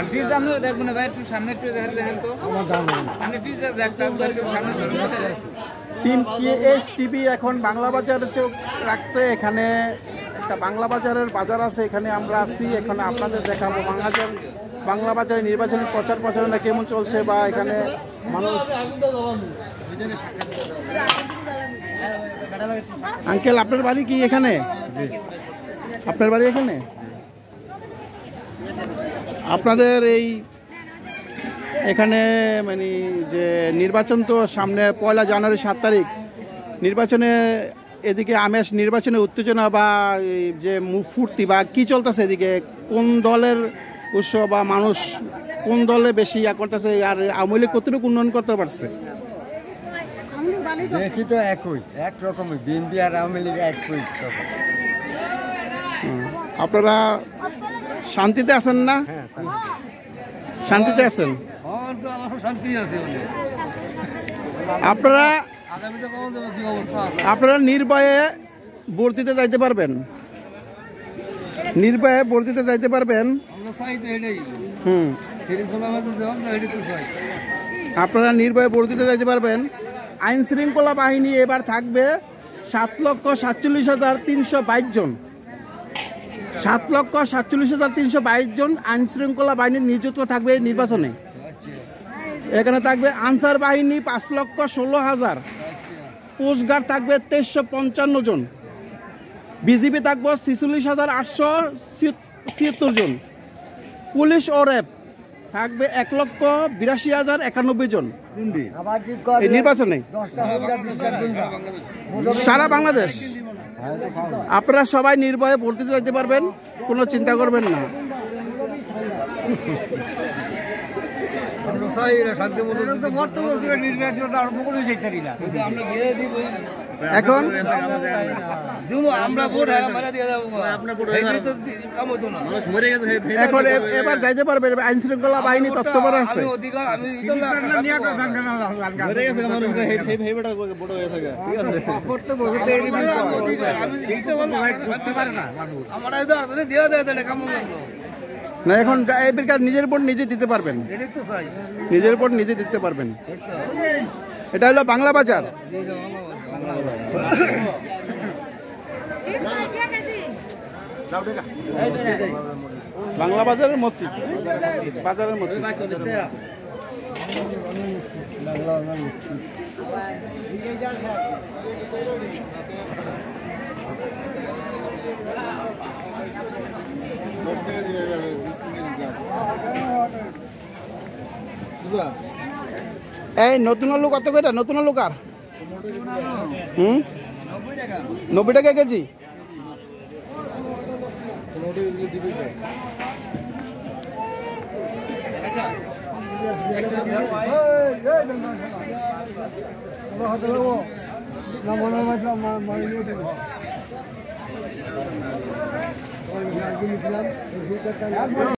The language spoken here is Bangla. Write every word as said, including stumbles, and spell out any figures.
পিস আমরা দেখবো না ভাই, একটু সামনে একটু দেখেন দেখেন তো আমার দাম মানে পিস দেখতাম একটু সামনে ধরে। টিম এস টিভি এখন বাংলা বাজারে চোখ রাখছে। এখানে একটা বাংলা বাজারের বাজার আছে, এখানে আমরা আসছি। এখানে আপনাদের দেখাবো বাংলাদেশ বাংলা বাজারে নির্বাচনের প্রচার প্রচারণা কেমন চলছে, বা এখানে মানুষ। আঙ্কেল, আপনার বাড়ি কি এখানে? আপনার বাড়ি এখানে? আপনাদের এই এখানে মানে যে নির্বাচন তো সামনে পয়লা জানুয়ারি সাত তারিখ নির্বাচনে, এদিকে আমেজ নির্বাচনে উত্তেজনা বা যে মুখ ফুর্তি বা কি চলতেছে এদিকে? কোন দলের উৎসব বা মানুষ কোন দলে বেশি ইয়া করতেছে, আর আওয়ামী লীগ কতটুকু উন্নয়ন করতে পারছে? দেখি তো একই একরকমই, বিএনপি আর আওয়ামী লীগ একই। আপনারা শান্তিতে আছেন না? শান্তিতে আছেন? আপনারা আপনারা নির্ভয়ে ভোট দিতে যাইতে পারবেন? নির্ভয়ে ভোট দিতে যাইতে পারবেন? হুম, আপনারা নির্ভয়ে ভোট দিতে যাইতে পারবেন। আইন শৃঙ্খলা বাহিনী এবার থাকবে সাত লক্ষ সাতচল্লিশ হাজার তিনশো বাইশ জন। সাত লক্ষ সাতচল্লিশ হাজার তিনশো বাইশ জন আইন শৃঙ্খলা বাহিনীর নিযুক্ত থাকবে এই নির্বাচনে। এখানে থাকবে আনসার বাহিনী পাঁচ লক্ষ ষোলো হাজার, কোস্টগার্ড থাকবে তেইশশো পঞ্চান্ন জন, বিজিবি থাকবে ছিচল্লিশ হাজার আটশো ছিয়াত্তর জন, পুলিশ ও র্যাব থাকবে এক লক্ষ বিরাশি হাজার একানব্বই জন এই নির্বাচনে সারা বাংলাদেশ। আপনারা সবাই নির্ভয়ে ভোট দিতে যেতে পারবেন, কোনো চিন্তা করবেন না। এখন এখন এবার যাইতে পারবে আইন শৃঙ্খলা বাহিনী তৎপর আছে। না, এখন নিজের ভোট নিজে দিতে পারবেন, নিজের ভোট নিজে দিতে পারবেন। এটা হলো বাংলা বাজার। বাংলা বাজারের মসজিদ, বাজারের মসজিদ। এই নতুন আলু কত করে? নতুন আলু কার? হুম, নব্বই টাকা কেজি।